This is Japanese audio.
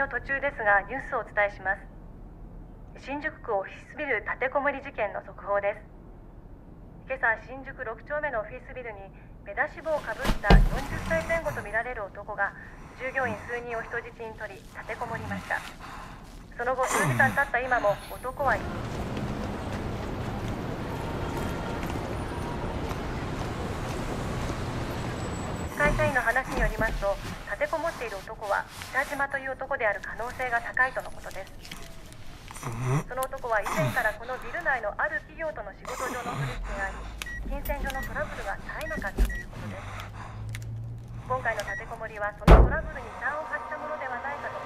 途中ですがニュースをお伝えします。新宿区オフィスビル立てこもり事件の速報です。今朝、新宿6丁目のオフィスビルに目出し帽をかぶった40歳前後とみられる男が従業員数人を人質に取り立てこもりました。その後数時間経った今も男は会社員の話によりますと、立てこもっている男は北島という男である可能性が高いとのことです。その男は以前からこのビル内のある企業との仕事上の取引があり、金銭上のトラブルが絶えなかったということです。今回の立てこもりはそのトラブルに端を発したものではないかと